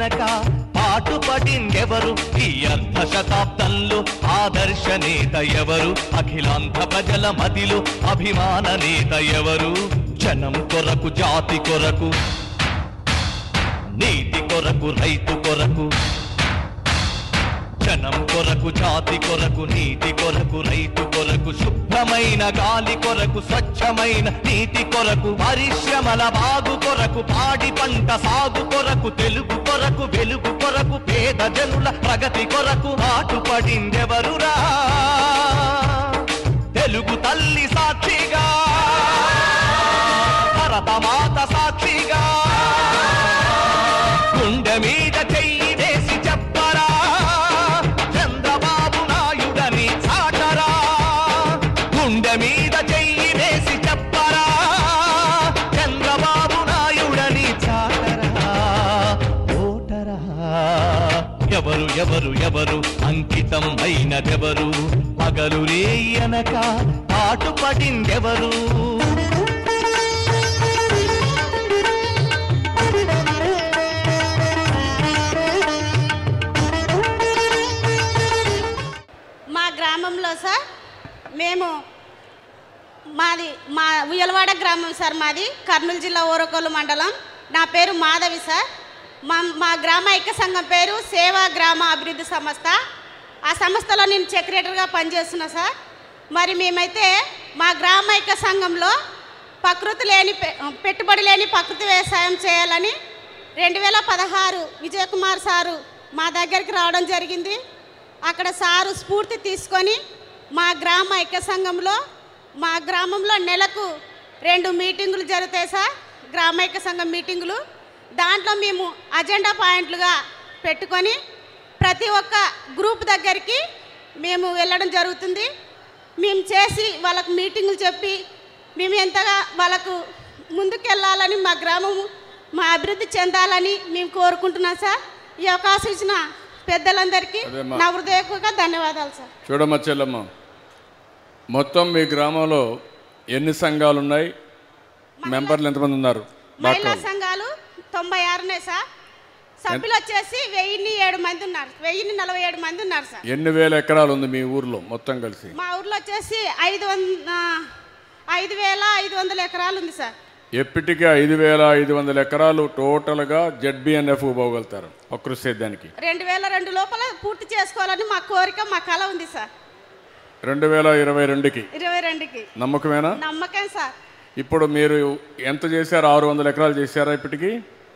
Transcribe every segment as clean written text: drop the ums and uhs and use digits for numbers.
ఎనక పాటుపడిందెవరు? ఈ అర్ధ శతాబ్దంలో ఆదర్శ నేత ఎవరు? అఖిలాంధ్ర ప్రజల మదిలో అభిమాన నేత ఎవరు? జనం కొరకు, జాతి కొరకు, నీతి కొరకు, రైతు కొరకు, జనం కొరకు, జాతి కొరకు, నీతి కొరకు, రైతు కొరకు, శుభ్రమైన గాలి కొరకు, స్వచ్ఛమైన నీటి కొరకు, పరిశ్రమల బాగు కొరకు, పాడి పంట సాగు కొరకు, తెలుగు కొరకు, వెలుగు కొరకు, పేద జనుల ప్రగతి కొరకు పాటుపడిందెవరురా? తెలుగు తల్లి సాక్షిగా, భరతమాత సాక్షిగా, గుండె మీద చెయ్యి వేసి చెప్పరా, చంద్రబాబు నాయుడని చాటరా. గుండె మీద చెయ్యి వేసి చెప్పరా, చంద్రబాబు నాయుడని చాటరా. ఓటరా ఎవరు ఎవరు ఎవరు? అంకితం అయినదెవరు? పగలు రేయనక పాటుపడిందెవరు? గ్రామంలో సార్ మేము మా ఉయ్యలవాడ గ్రామం సార్, మాది కర్నూలు జిల్లా ఓరకొల్లు మండలం. నా పేరు మాధవి సార్. మా గ్రామ ఐక్య సంఘం పేరు సేవా గ్రామ అభివృద్ధి సంస్థ. ఆ సంస్థలో నేను సెక్రటరీగా పనిచేస్తున్నా సార్. మరి మేమైతే మా గ్రామ ఐక్య సంఘంలో పెట్టుబడి లేని ప్రకృతి వ్యవసాయం చేయాలని 2016 విజయకుమార్ సారు మా దగ్గరికి రావడం జరిగింది. అక్కడ సారు స్ఫూర్తి తీసుకొని మా గ్రామ ఐక్య సంఘంలో మా గ్రామంలో నెలకు 2 మీటింగులు జరుగుతాయి సార్, గ్రామ ఐక్య సంఘం మీటింగులు. దాంట్లో మేము అజెండా పాయింట్లుగా పెట్టుకొని ప్రతి ఒక్క గ్రూప్ దగ్గరికి మేము వెళ్ళడం జరుగుతుంది. మేము చేసి వాళ్ళకు మీటింగులు చెప్పి మేము ఎంతగా వాళ్ళకు ముందుకెళ్ళాలని, మా గ్రామము మా అభివృద్ధి చెందాలని మేము కోరుకుంటున్నాం సార్. ఈ అవకాశం ఇచ్చిన పెద్దలందరికీ నా హృదయపూర్వక ధన్యవాదాలు సార్. చూడమ్మ చెల్లమ్మ, మొత్తం మీ గ్రామంలో ఎన్ని సంఘాలు ఉన్నాయి? మెంబర్లు ఎంతమంది ఉన్నారు? మహిళా సంఘాలు 96 ఉన్నాయి సార్. సభ్యులు వచ్చేసి 1007 మంది ఉన్నారు, 1047 మంది ఉన్నారు సార్. ఎన్ని వేల ఎకరాలు ఉంది మీ ఊర్లో మొత్తం కలిసి? మా ఊర్లో వచ్చేసి 5500 ఎకరాలు ఉంది సార్. ఎప్పటికీ 5500 ఎకరాలు టోటల్గా ZBNF పోగలుగుతారు ప్రకృతి సేద్యానికి. 2002 లోపల పూర్తి చేసుకోవాలని మా కోరిక, మా కళ ఉంది సార్. 2022కి 22కి నమ్మకమేనా? నమ్మకం సార్. ఇప్పుడు మీరు ఎంత చేశారు? 600 ఎకరాలు చేశారా? ఇప్పటికి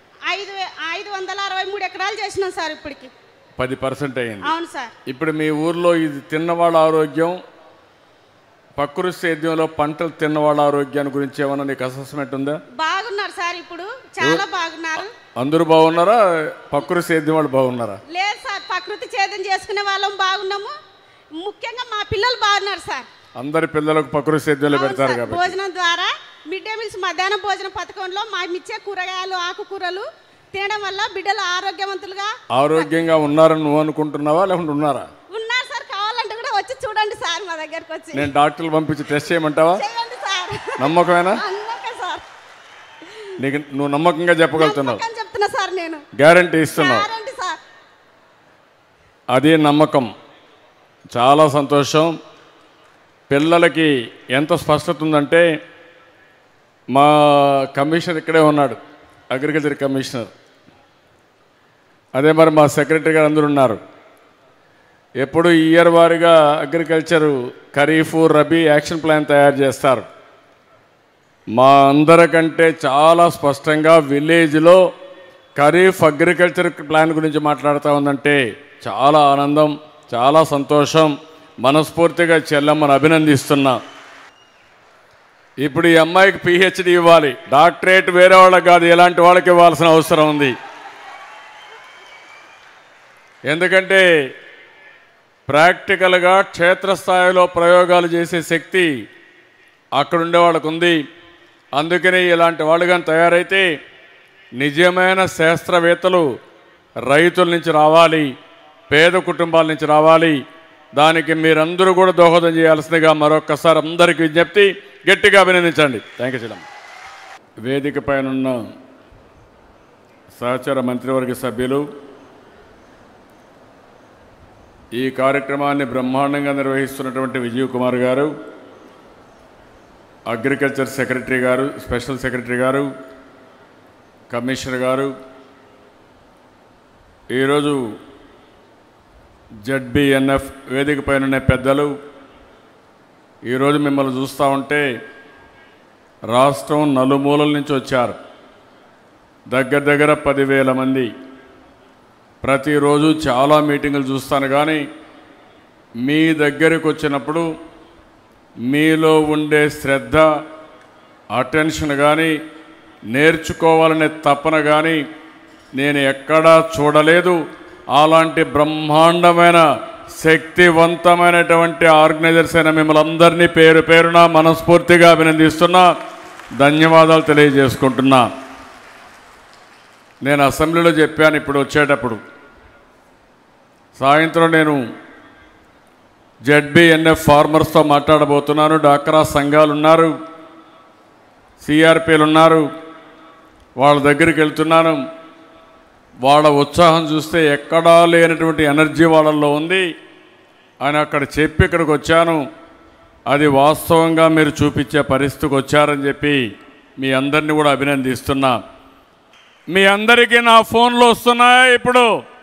563 ఎకరాలు చేసినాం సార్. ఇప్పటికి 10% అయింది. అవును సార్. ఇప్పుడు మీ ఊర్లో ఇది తిన్నవాళ్ళ ఆరోగ్యం, ప్రకృతి సేద్యంలో పంటలు తిన్నవాళ్ళ ఆరోగ్యాన్ని గురించి ఏమన్నా నీకు అసెస్మెంట్ ఉందా? బాగున్నారు సార్, ఇప్పుడు చాలా బాగున్నారు. అందరూ బాగున్నారా? ప్రకృతి సేద్యం వాళ్ళు బాగున్నారా? లేదు సార్, ప్రకృతి సేద్యం చేసుకునే వాళ్ళం బాగున్నాము. ముఖ్యంగా మా పిల్లలు బాగున్నారు సార్. అందరి పిల్లలకు ప్రకృతి సేద్యంలో పెడతారు కాబట్టి భోజనం ద్వారా మిడ్ డే మీల్స్ మధ్యాహ్న భోజన పథకంలో మా మిచ్చే కూరగాయలు, ఆకుకూరలు తినడం వల్ల బిడ్డలు ఆరోగ్యంగా ఉన్నారని నువ్వు అనుకుంటున్నావా లేకుంటే ఉన్నారా? ఉన్నారు సార్. కావాలంటే కూడా వచ్చి చూడండి సార్, మా దగ్గరకు వచ్చి. నేను డాక్టర్లు పంపించి టెస్ట్ చేయమంటావా? చేయండి సార్. నమ్మకమేనా? నమ్మకం సార్. నీకు నువ్వు నమ్మకంగా చెప్పగలుగుతున్నావు? చెప్తున్నా సార్, నేను గ్యారంటీ ఇస్తున్నావు. Guarantee sir. అదే నమ్మకం. చాలా సంతోషం. పిల్లలకి ఎంత స్పష్టత ఉందంటే, మా కమిషనర్ ఇక్కడే ఉన్నాడు, అగ్రికల్చర్ కమిషనర్. అదే మరి మా సెక్రటరీ గారు అందరూ ఉన్నారు. ఎప్పుడు ఇయర్ వారీగా agriculture Kharif, Rabi action plan తయారు చేస్తారు. మా అందరికంటే చాలా స్పష్టంగా విలేజ్లో ఖరీఫ్ అగ్రికల్చర్ ప్లాన్ గురించి మాట్లాడుతూ ఉందంటే చాలా ఆనందం, చాలా సంతోషం. మనస్ఫూర్తిగా చెల్లమ్మను అభినందిస్తున్నా. ఇప్పుడు ఈ అమ్మాయికి PhD ఇవ్వాలి, డాక్టరేట్ వేరే వాళ్ళకి కాదు, ఎలాంటి వాళ్ళకి ఇవ్వాల్సిన అవసరం ఉంది. ఎందుకంటే ప్రాక్టికల్గా క్షేత్రస్థాయిలో ప్రయోగాలు చేసే శక్తి అక్కడ ఉండే వాళ్ళకు ఉంది. అందుకని ఇలాంటి వాళ్ళు కానీ తయారైతే నిజమైన శాస్త్రవేత్తలు రైతుల నుంచి రావాలి, పేద కుటుంబాల నుంచి రావాలి. దానికి మీరందరూ కూడా దోహదం చేయాల్సిందిగా మరొక్కసారి అందరికీ విజ్ఞప్తి. గట్టిగా అభినందించండి. Thank you. వేదిక పైన సహచర మంత్రివర్గ సభ్యులు, ఈ కార్యక్రమాన్ని బ్రహ్మాండంగా నిర్వహిస్తున్నటువంటి Vijay Kumar garu, agriculture secretary garu, special secretary garu, commissioner garu, ఈరోజు జెడ్బిఎన్ఎఫ్ వేదిక పైన ఉన్న పెద్దలు, ఈరోజు మిమ్మల్ని చూస్తూ ఉంటే రాష్ట్రం నలుమూలల నుంచి వచ్చారు. దగ్గర దగ్గర 10,000 మంది. ప్రతిరోజు చాలా మీటింగులు చూస్తాను, కానీ మీ దగ్గరికి వచ్చినప్పుడు మీలో ఉండే శ్రద్ధ, అటెన్షన్ కానీ, నేర్చుకోవాలనే తపన కానీ నేను ఎక్కడా చూడలేదు. అలాంటి బ్రహ్మాండమైన శక్తివంతమైనటువంటి ఆర్గనైజర్స్ అయిన మిమ్మల్ని అందరినీ పేరు పేరున మనస్ఫూర్తిగా అభినందిస్తున్నా, ధన్యవాదాలు తెలియజేసుకుంటున్నా. నేను అసెంబ్లీలో చెప్పాను, ఇప్పుడు వచ్చేటప్పుడు సాయంత్రం నేను జెడ్బిఎన్ఎఫ్ ఫార్మర్స్తో మాట్లాడబోతున్నాను. డాక్రా సంఘాలు ఉన్నారు, సిఆర్పీలు ఉన్నారు, వాళ్ళ దగ్గరికి వెళ్తున్నాను. వాళ్ళ ఉత్సాహం చూస్తే ఎక్కడా లేనటువంటి ఎనర్జీ వాళ్ళల్లో ఉంది అని అక్కడ చెప్పి ఇక్కడికి వచ్చాను. అది వాస్తవంగా మీరు చూపించే పరిస్థితికి వచ్చారని చెప్పి మీ అందరినీ కూడా అభినందిస్తున్నా. మీ అందరికీ నా ఫోన్లు వస్తున్నాయా? ఇప్పుడు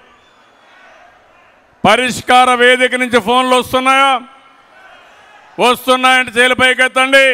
పరిష్కార వేదిక నుంచి ఫోన్లు వస్తున్నాయా? వస్తున్నాయంటే చేతులు పైకెత్తండి.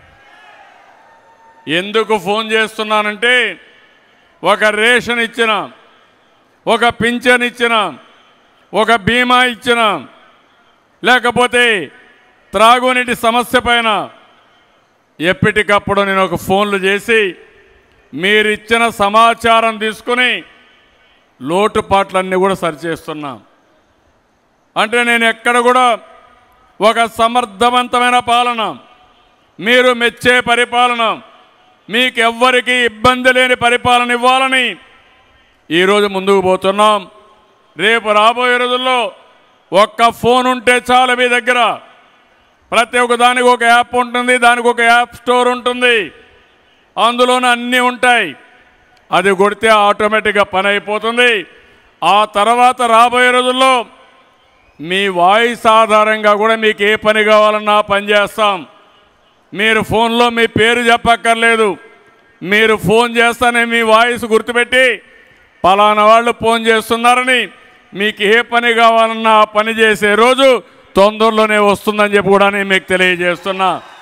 ఎందుకు ఫోన్ చేస్తున్నానంటే, ఒక రేషన్ ఇచ్చిన, ఒక పింఛన్ ఇచ్చిన, ఒక బీమా ఇచ్చిన, లేకపోతే త్రాగునీటి సమస్య పైన ఎప్పటికప్పుడు నేను ఒక ఫోన్లు చేసి మీరిచ్చిన సమాచారం తీసుకుని లోటుపాట్లన్నీ కూడా సరిచేస్తున్నా. అంటే నేను ఎక్కడ కూడా ఒక సమర్థవంతమైన పాలన, మీరు మెచ్చే పరిపాలన, మీకు ఎవ్వరికీ ఇబ్బంది లేని పరిపాలన ఇవ్వాలని ఈరోజు ముందుకు పోతున్నాం. రేపు రాబోయే రోజుల్లో ఒక్క ఫోన్ ఉంటే చాలు మీ దగ్గర. ప్రతి ఒక్క దానికి ఒక యాప్ ఉంటుంది, దానికి ఒక యాప్ స్టోర్ ఉంటుంది, అందులోనే అన్నీ ఉంటాయి. అది కొడితే ఆటోమేటిక్గా పని అయిపోతుంది. ఆ తర్వాత రాబోయే రోజుల్లో మీ వాయిస్ ఆధారంగా కూడా మీకు ఏ పని కావాలన్నా పని చేస్తాం. మీరు ఫోన్లో మీ పేరు చెప్పక్కర్లేదు. మీరు ఫోన్ చేస్తానే మీ వాయిస్ గుర్తుపెట్టి పలానా వాళ్ళు ఫోన్ చేస్తున్నారని మీకు ఏ పని కావాలన్నా ఆ పని చేసే రోజు తొందరలోనే వస్తుందని చెప్పి కూడా నేను మీకు తెలియజేస్తున్నా.